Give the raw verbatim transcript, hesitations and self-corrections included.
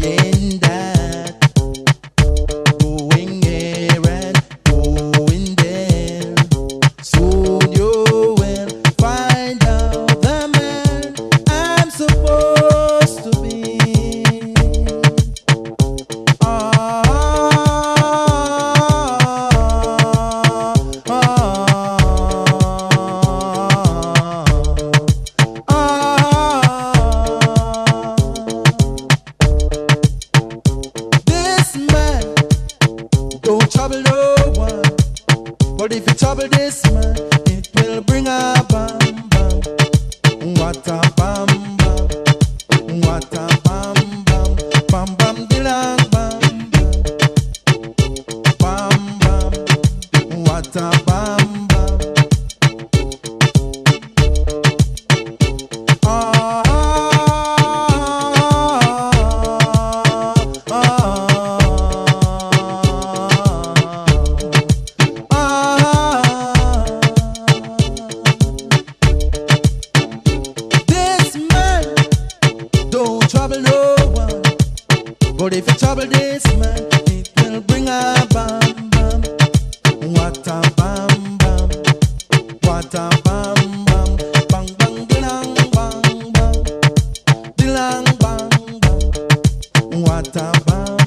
saying that, going here and going there. Soon you will find out the man I'm supposed to be. Ah, ah, this man don't trouble no one, but if you trouble this man, it will bring a bam bam. What a bam bam, what a bam bam, bam bam dilang bam bam, bam bam, what a bam bam. Ah, ah, ah. This man don't trouble no one, but if you trouble this man, it will bring a bam bam. What a bam bam, what a bam bam, bang bang dilang bang bang, dilang bang bang, what a bam.